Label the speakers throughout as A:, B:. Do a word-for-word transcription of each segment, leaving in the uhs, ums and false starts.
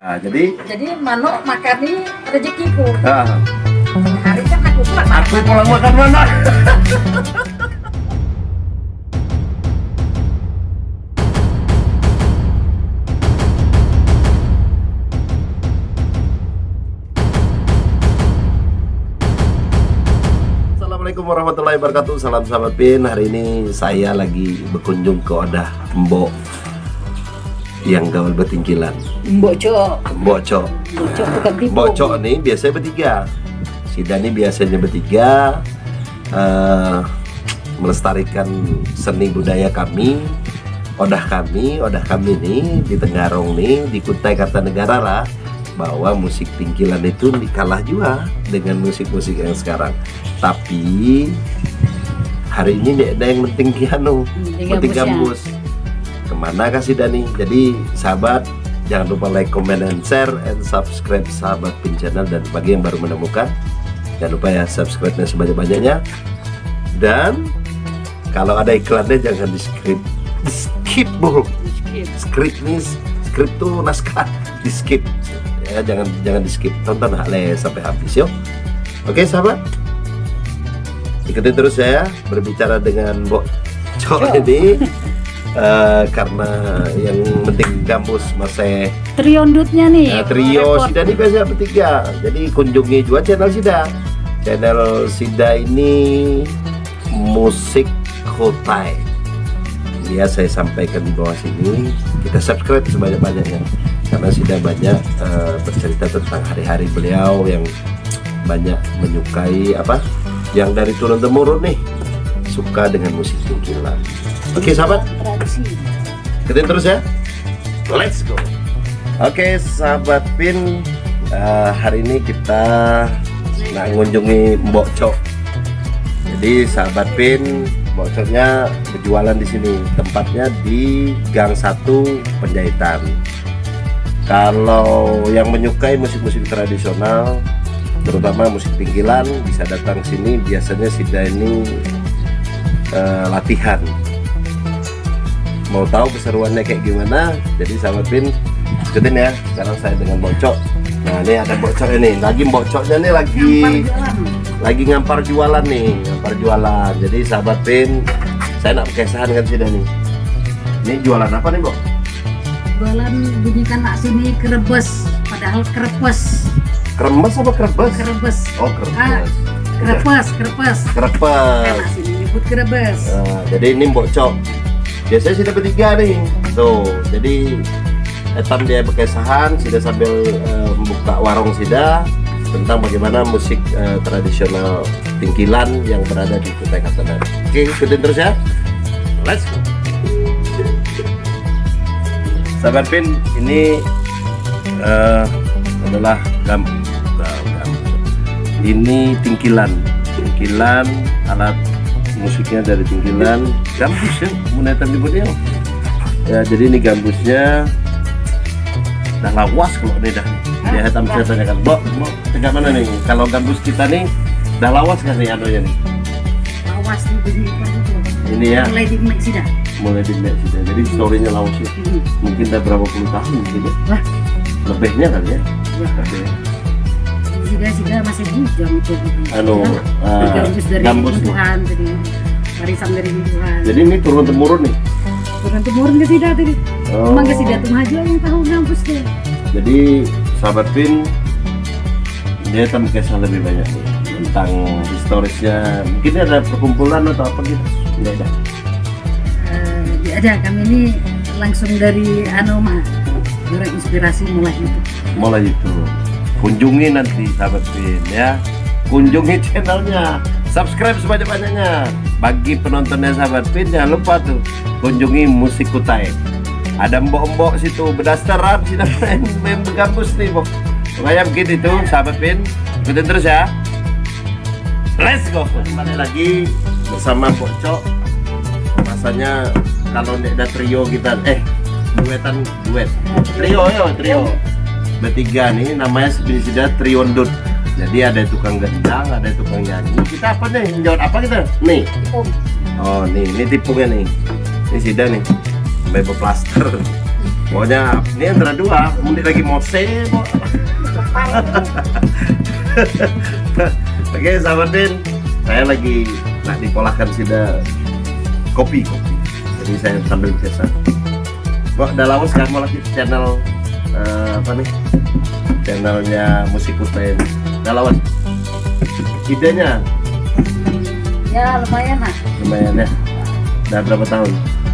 A: Nah, jadi
B: jadi manuk makan ini rezekiku.
A: ah,
B: Hari kan aku pulang.
A: aku pulang makan mana? Assalamualaikum warahmatullahi wabarakatuh. Salam sahabat Pin. Hari ini saya lagi berkunjung ke Odah Mbok yang gaul bertingkilan.
B: Mbocok.
A: Mbocok.
B: Mbocok bukan tipu.
A: Mbocok nih biasanya bertiga. Si Dani biasanya bertiga, uh, melestarikan seni budaya kami, odah kami, odah kami nih di Tenggarong nih, di Kutai Kartanegara lah, bahwa musik tingkilan itu dikalah juga dengan musik-musik yang sekarang. Tapi hari ini tidak ada yang penting piano, penting gambus. Kemana kasih Dani? Jadi sahabat, jangan lupa like, comment, and share, and subscribe sahabat Pin channel. Dan bagi yang baru menemukan, jangan lupa ya subscribe-nya sebanyak-banyaknya. Dan kalau ada iklannya jangan di skip, di skip bu. Skrip nih, skrip tuh naskah, di skip ya, jangan jangan di skip. Tonton hale sampai habis yuk. Oke sahabat, ikutin terus saya berbicara dengan Mbocok ini. Uh, karena yang penting gambus masih
B: Triondutnya nih.
A: Nah, trio Sida ini biasa bertiga. Jadi kunjungi juga channel Sida. Channel Sida ini musik Kutai. Ya saya sampaikan di bawah sini. Kita subscribe sebanyak-banyaknya karena Sida banyak uh, bercerita tentang hari-hari beliau yang banyak menyukai apa? Yang dari turun temurun nih suka dengan musik tingkilan. Oke sahabat, ikutin terus ya. Let's go. Oke sahabat Pin, uh, hari ini kita nak mengunjungi Mbocok. Jadi sahabat Pin, Mbocoknya berjualan di sini. Tempatnya di Gang satu Penjahitan. Kalau yang menyukai musik-musik tradisional, terutama musik tingkilan, bisa datang sini. Biasanya Sida ini uh, latihan. Mau tahu keseruannya kayak gimana? Jadi sahabat Pin, ikutin ya. Sekarang saya dengan Mbocok. Nah ini ada Mbocok ini. Lagi Mbocoknya nih lagi lagi ngampar jualan nih, ngampar jualan. Jadi sahabat Pin, saya nak kesahan kan Sida nih. Ini jualan apa nih, Mbok?
B: Jualan bunyikan nak sini kerebes, padahal kerepes.
A: Kremes apa kerebes?
B: Kerebes.
A: Oh kerebes.
B: Ah, kerepes, kerepes.
A: Kerebes.
B: Nak sini nyebut kerebes.
A: Nah, jadi ini Mbocok. Biasanya Sida bertiga nih, tuh. Jadi etam dia berkesahan, Sida sambil uh, membuka warung Sida tentang bagaimana musik uh, tradisional tingkilan yang berada di Kutai Kartanegara. Oke, ikutin terus ya. Let's go. Sahabat Pin, ini uh, adalah gam, gam, ini tingkilan, tingkilan alat musiknya dari tingkilan gambus ya, menetan di bodi ya. Jadi ini gambusnya dah lawas kalau ini dah dia hitam. Saya tanyakan, Mbok, Mbok tegak mana nih kalau gambus kita nih dah lawas kan nih anunya nih?
B: Lawas nih bunyi itu.
A: Ini ya
B: mulai di mix sudah
A: mulai di mix sudah, jadi storynya lawas ya. Hmm. Mungkin dah berapa puluh tahun gitu. Wah, lebihnya kali ya. Lebih.
B: Sida-sida masih bujang itu
A: anu uh,
B: gambus dari
A: gambus
B: Tuhan tadi, warisan dari Tuhan.
A: Jadi ini turun temurun nih.
B: Turun temurun ke Sida tadi.
A: Oh.
B: Emang ke Sida tuh maju yang tahu gambus deh.
A: Jadi sahabat Pin, dia akan kisah lebih banyak nih tentang historisnya. Mungkin ada perkumpulan atau apa gitu? Tidak ada.
B: Uh, ada. Kami ini langsung dari anu mah, dari inspirasi mulai itu.
A: Mulai itu. Kunjungi nanti sahabat Pin ya, kunjungi channelnya, subscribe sebanyak-banyaknya. Bagi penontonnya sahabat Pin, jangan lupa tuh kunjungi musik Kutai. Ada mbok-mbok situ berdasteran, sih main, main bergambus nih Mbok. Kayak begitu tuh sahabat Pin, ikutin terus ya. Let's go. Kembali lagi bersama Mbocok. Rasanya kalau ada trio kita, eh duetan duet, trio yo trio. Bertiga nih namanya Sida Triondut. Jadi ada tukang gendang, ada tukang nyanyi. Kita apa nih? Jawab apa kita? Nih. Oh nih, ini tipungnya nih. Ini Sida nih. Sampai berplaster. Pokoknya ini antara dua, mungkin lagi mose. Oke, sahabat Bin, saya lagi nak dipolahkan sida kopi kopi. Jadi saya sambil biasa. Kok udah lama sekarang mau lagi channel uh, apa nih? Channelnya Musik Kuta ini. Udah lama. Idenya?
B: Ya lumayan lah.
A: Lumayan ya. Udah berapa tahun?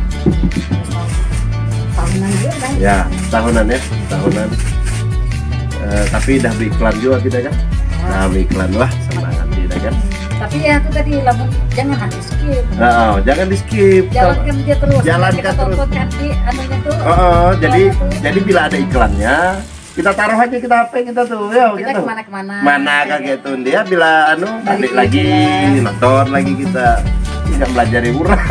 B: Tahunan juga kan?
A: Ya, tahunan ya, tahunan. Uh, tapi udah beriklan juga kita kan? Nah, beriklan lah, semangat kita kan?
B: Tapi ya itu tadi lamun jangan hanya skip.
A: Oh, jangan di skip.
B: Jalankan dia terus.
A: Jalankan
B: kita
A: terus.
B: tonton nanti anunya tuh.
A: Oh, oh, jadi jadi bila ada iklannya, kita taruh aja kita H P kita tuh, ya.
B: Kita
A: Gitu.
B: kemana-kemana.
A: Mana kayak gitu dia bila anu balik lagi nonton lagi kita tidak belajar murah.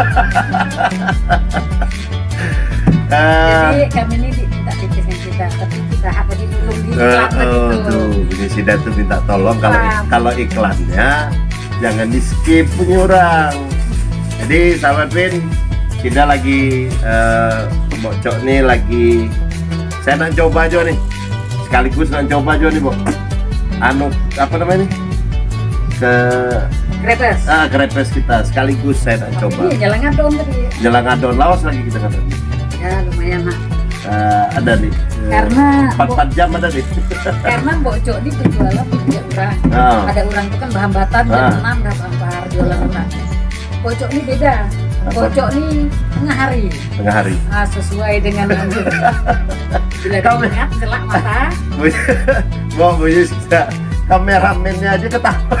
B: Jadi kami ini tidak tipisnya kita, tapi kita apa di dulu di
A: Uh,
B: iklan
A: oh,
B: gitu.
A: tuh, ini Sida tuh minta tolong kalau
B: Iklan.
A: kalau iklannya jangan di skip punya orang. Jadi sahabat Bin, Sida lagi uh, bocok nih lagi, saya nak coba aja nih, sekaligus nak coba aja nih, Bo. Anu apa namanya nih? Ke
B: Krepes.
A: ah krepes kita sekaligus saya nak coba.
B: Iya, jalan ngadon tadi.
A: Jalan ngadon lawas lagi kita kan.
B: Ya lumayan lah.
A: Uh, ada nih. uh,
B: Karena
A: empat empat jam ada nih.
B: Karena Mbok Cok ini berjualan tidak orang.
A: Oh.
B: Ada orang itu kan bahambatan jam
A: Ah.
B: enam dah bampar jualan orang. Mbok Cok ini beda. Mbok
A: Apa?
B: Cok ini tengah hari.
A: Tengah hari.
B: Ah, sesuai dengan bila
A: Kami-
B: diingat celak mata.
A: Mau punya kita kameramennya aja ketawa.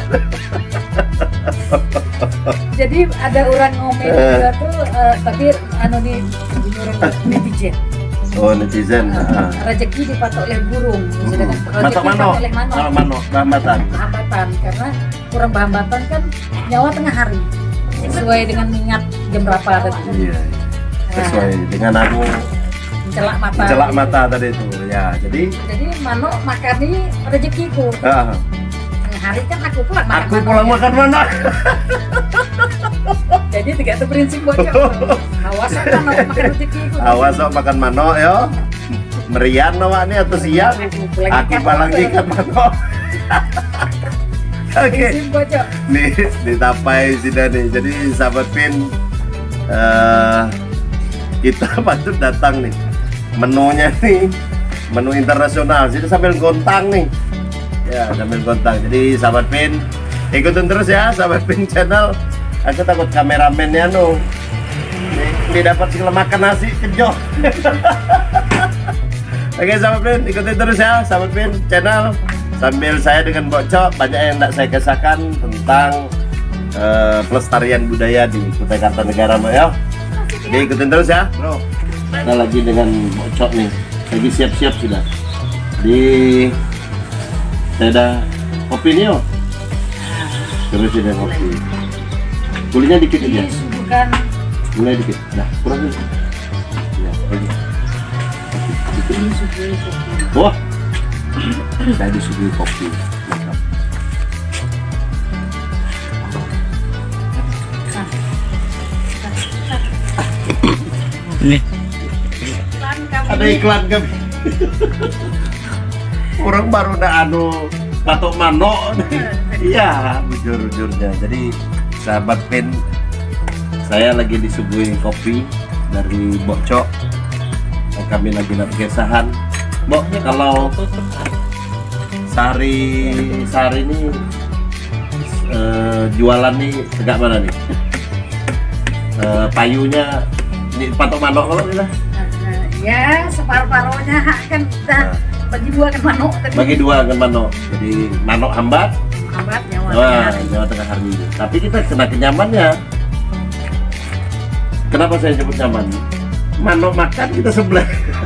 B: Jadi ada orang ngomel juga tuh, eh, tapi anu nih orang netizen.
A: Oh netizen.
B: Ah,
A: ah.
B: Rezeki dipatok oleh burung. Sedangkan rezeki
A: Matok mano,
B: dipatok oleh mano.
A: mano, mano, bahambatan.
B: Bahambatan karena kurang bahambatan kan nyawa tengah hari. Sesuai dengan mingat jam berapa tadi.
A: Iya. Sesuai dengan aku
B: Mencelak mata.
A: celak mata tadi itu. Ya, jadi
B: Jadi mano makan ini rezekiku.
A: ah,
B: Tengah hari kan aku pulang makan
A: aku
B: mano.
A: pulang makan mana?
B: Jadi tiga itu prinsip bocor. Awas kan mano makan rezekiku.
A: Awas sok makan mano ya. Merian awak nih atau siang? Aku palang ikan mano. Oke.
B: Prinsip bocor.
A: Nih ditapai sudah nih. Jadi sahabat Pin, eh, kita patut datang nih. Menunya nih menu internasional. Jadi sambil gontang nih. Ya sambil gontang. Jadi sahabat Pin ikutin terus ya sahabat Pin channel. Aku takut kameramennya nu ini dapat segala makan nasi kejoh. Oke sahabat Pin ikutin terus ya sahabat Pin channel. Sambil saya dengan Bocok banyak yang tidak saya kisahkan tentang uh, pelestarian budaya di Kutai Kartanegara, Mbak ya. Jadi ikutin terus ya, bro. Kita lagi dengan Bocok nih, lagi siap-siap sudah. Di saya ada kopi nih, oh. Terus ada kopi. Gulanya dikit aja,
B: Disuguhkan
A: gulanya dikit. Nah, kurang dikit. Ya, lagi. Dikit.
B: disuguhi kopi.
A: Wah, saya disuguhi kopi. Mantap.
C: Nih,
B: Iklan kami.
A: Ada iklan kan? Orang baru udah anu patok mano. Iya, jujur-jujurnya. Jadi sahabat Pin, saya lagi disuguhi kopi dari Bocok. Kami lagi nak kesahan. Bok, kalau sehari sehari ini eh, jualan nih tegak mana nih? Eh, payunya ini patok manok kalau kita
B: Nah, ya separuh-paruhnya kan kita bagi dua kan manuk tadi.
A: bagi dua kan manok. Jadi manok hambat,
B: Hambat nyawa
A: wah
B: hari.
A: Jawa Tengah hari. Tapi kita kena kenyamannya. Kenapa saya sebut nyaman? Manok makan kita sebelah.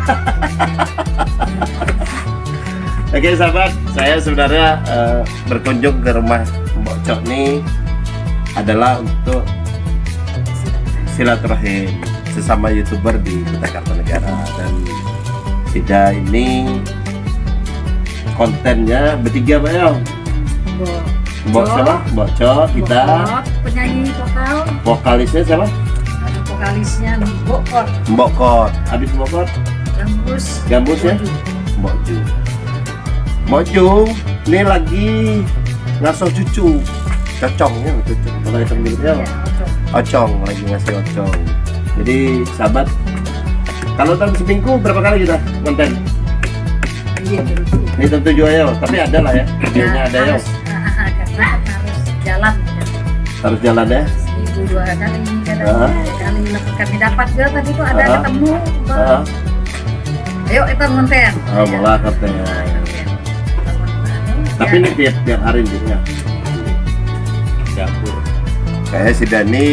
A: Oke sahabat, saya sebenarnya eh, berkunjung ke rumah Mbok Cok nih adalah untuk silaturahim sesama youtuber di Kutai Kartanegara, dan Sida ini kontennya bertiga Mbak ya.
B: Bo-
A: Mbok siapa? Mbok Cok, kita,
B: Bokot, penyanyi vokal,
A: vokalisnya siapa?
B: vokalisnya Mbokot.
A: Mbokot. Habis Mbokot,
B: Gambus.
A: Gambus ya? Mbokju. Mbokju, ini lagi ngasuh cucu. Cocongnya cucu. Kalau kita bilangnya
B: Ya, ocong.
A: ocong, lagi ngasih ocong. Jadi sahabat, kalau dalam seminggu berapa kali kita konten?
B: Iya betul.
A: Ini tentu juga ya, tapi ada lah ya. Videonya ada ya.
B: harus, ah, ah, karena harus jalan. Ya.
A: Harus jalan ya.
B: Seminggu dua kali kadang
A: Ah.
B: kali kami dapat juga tadi tuh ada
A: Ah.
B: ketemu.
A: Ah.
B: Ayo kita konten.
A: Oh, malah katanya. Tapi ini tiap tiap hari gitu ya. Dapur. Kayak si Dani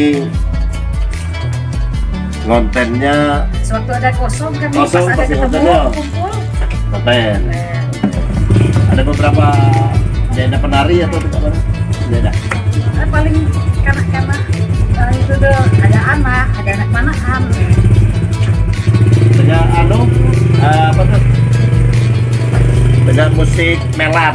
A: ngontennya
B: Suatu ada kosong kan
A: Kosong,
B: pas ada
A: pasti
B: ketemu
A: kontennya.
B: kumpul.
A: konten.
B: Eh,
A: Ada beberapa daerah penari atau apa? Daerah.
B: eh, paling karena-karena eh, itu tuh ada anak, ada anak manahan.
A: Dengan anu eh, apa tuh? Dengan musik melan.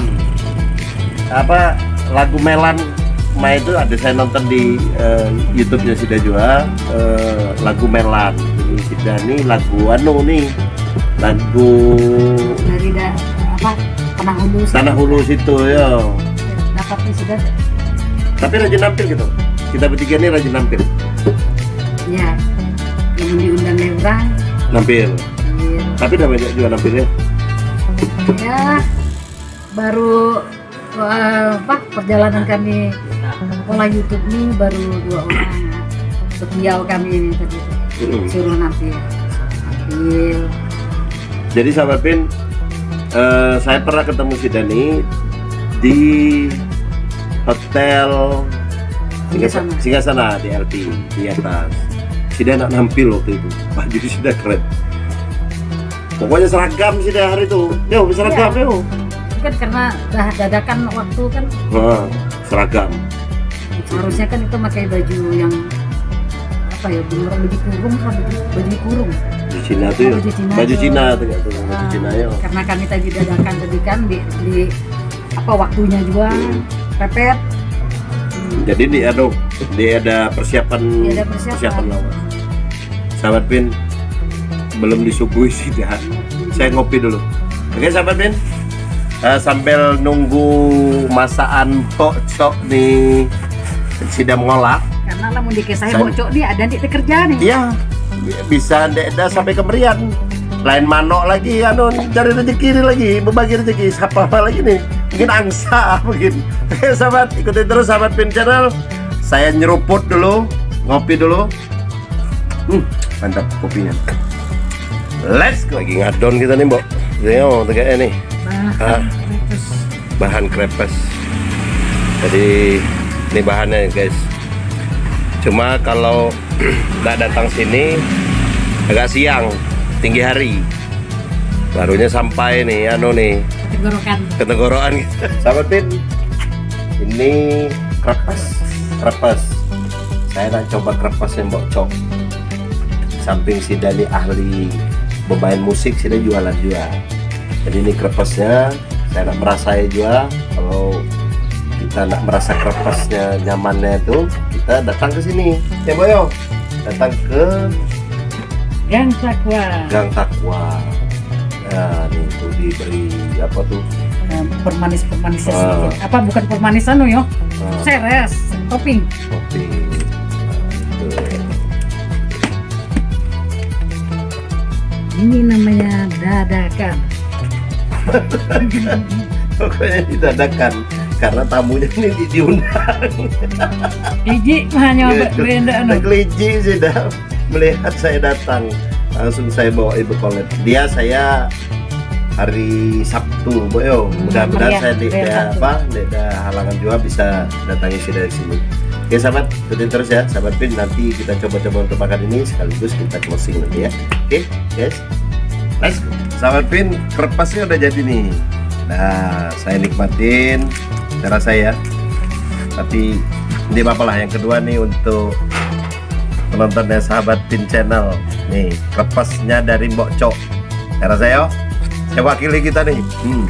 A: Apa lagu melan main itu ada saya nonton di eh, YouTube-nya Sida juga eh, lagu melan. Jadi Sida nih lagu anu nih lagu
B: Dari da, apa tanah hulu sih.
A: Tanah Hulu situ ya.
B: Dapat nih sudah.
A: Tapi rajin nampil gitu. Kita bertiga ini rajin nampil.
B: Ya, yang diundang dari orang.
A: Nampil.
B: Iya.
A: Tapi udah banyak juga nampilnya.
B: Ya, baru eh, apa perjalanan kami pola YouTube ini baru dua orang. Beliau kami ini tadi
A: Mm-mm.
B: suruh nampil. Nampil.
A: Jadi sahabat Pin, eh, saya pernah ketemu si Dani di hotel Singgasana, Singgasana di L P di atas. Si Dani nak nampil waktu itu, baju si Dani keren. Pokoknya seragam sih dah hari itu. Yo, seragam
B: Ya.
A: yo.
B: Itu kan karena dah dadakan waktu kan
A: Nah, seragam.
B: harusnya kan itu pakai baju yang apa ya beneran baju kurung apa baju, baju kurung.
A: Baju Cina tuh ya.
B: Baju Cina
A: Baju
B: tuh.
A: Cina tuh ya, tuh, baju
B: Nah,
A: Cina ya.
B: karena kami tadi dadakan tadi kan di, di apa waktunya juga
A: Hmm.
B: pepet. Hmm.
A: Jadi di aduh, dia ada persiapan,
B: Dia ada persiapan.
A: lawan. Sahabat Pin, belum disuguhi sih dah. Saya ngopi dulu. Oke sahabat Pin, eh, sambil nunggu masakan pocok nih sudah mengolah.
B: Karena lamun di kisah
A: Saya-
B: bocok nih ada di kerja nih.
A: Iya, bisa ndek sampai kemerian. Lain manok lagi, anu cari rezeki ini lagi, berbagi rezeki. Siapa apa lagi nih? Mungkin angsa mungkin. Oke sahabat, ikutin terus sahabat Pin Channel. Saya nyeruput dulu, ngopi dulu. Hmm, mantap kopinya. Let's go, lagi ngadon kita nih, Mbok. Yo, tegaknya nih.
B: Nah,
A: Ah.
B: terus
A: Bahan krepes. Jadi ini bahannya guys. Cuma kalau nggak datang sini agak siang, tinggi hari. Barunya sampai nih, anu nih,
B: tenggorokan.
A: ketenggorokan. Sahabat Pin, ini krepes, krepes. Saya nak coba krepes yang Mbok Cok. Samping si Dani ahli bermain musik, si Dani jualan juga. Jadi ini krepesnya, saya nak merasai juga. Kalau kita nak merasa krepesnya nyamannya itu, kita datang ke sini. Ya Boyo, datang ke
B: Gang Sakwa.
A: Gang Takwa. Nah, ini tuh diberi apa tuh?
B: Nah, permanis-permanisnya
A: Ah.
B: sedikit. Apa bukan permanisan lo yo?
A: Ah,
B: Seres, topping.
A: kopi. Nah, itu.
B: Ini namanya dadakan.
A: Pokoknya didadakan karena tamunya ini di- diundang.
B: Iji hanya berenda anu.
A: Negliji sih dah melihat saya datang, langsung saya bawa ibu kolet. Dia saya hari Sabtu, boyo. Mudah-mudahan
B: meriah,
A: saya di
B: meriah
A: ada
B: Sabtu.
A: apa, ada halangan juga bisa datangi sih dari sini. Oke sahabat, ikutin terus ya, sahabat Pin. Nanti kita coba-coba untuk makan ini sekaligus kita closing nanti ya. Oke, guys. Nice. Sahabat Pin, krepesnya udah jadi nih. Nah, saya nikmatin cara saya. Tapi ini apa lah yang kedua nih untuk penontonnya sahabat Pin Channel. Nih, krepesnya dari Mbok Cok. Cara saya, saya wakili kita nih. Hmm.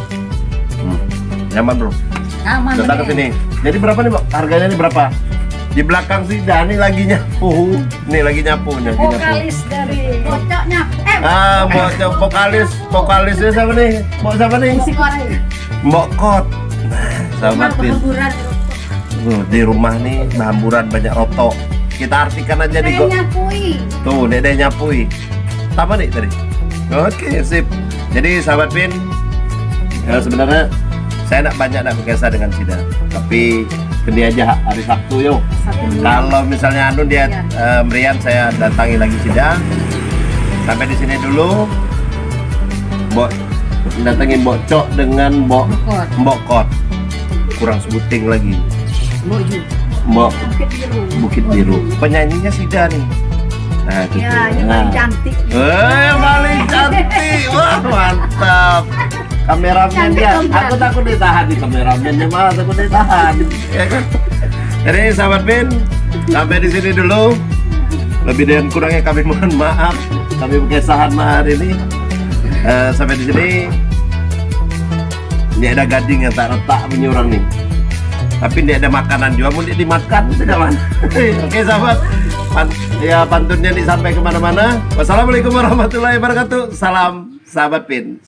A: Hmm. Nyaman bro.
B: Aman.
A: Datang ke
B: bener.
A: sini. Jadi berapa nih Mbok? Harganya ini berapa? Di belakang si Dani lagi nyapu. Nih lagi nyapu, nih, lagi nyapu.
B: Vokalis dari bocoknya. Eh,
A: Ah, bocok vokalis, vokalisnya siapa nih? Mbok siapa nih?
B: musik orang.
A: Mbok Kot. Nah, sahabat Pin.
B: Berhamburan.
A: Tuh, di rumah nih berhamburan banyak rotok. Kita artikan aja di go.
B: Nyapui.
A: Tuh, Dede nyapui. Sama nih tadi. Oke, sip. Jadi sahabat Pin, ya sebenarnya saya nak banyak nak berkesah dengan Sida, tapi kendi aja hari Sabtu yo. Kalau misalnya anu dia uh, Merian saya datangi lagi Sida. Sampai di sini dulu. Mbok datengin Mbok Cok dengan Mbok
B: Mbok.
A: Mbok Kot. Kurang sebuting lagi.
B: Boju.
A: Mbok
B: Bukit Biru.
A: Bukit Biru. Penyanyinya Sida nih. Nah, gitu.
B: Ya, ini
A: Nah.
B: paling cantik.
A: Eh, paling cantik. Wah, mantap. Kameramen dia, aku takut ditahan di kameramennya mah, takut ditahan. Ya kan? Jadi sahabat Pin, sampai di sini dulu. Lebih dan kurangnya kami mohon maaf. Kami berkesahan hari ini. Eh, sampai di sini. Ini ada gading yang tak retak punya orang nih. Tapi ini ada makanan juga, mau dimakan tidak mana. Oke sahabat, Pan ya pantunnya nih sampai kemana-mana. Wassalamualaikum warahmatullahi wabarakatuh. Salam sahabat Pin.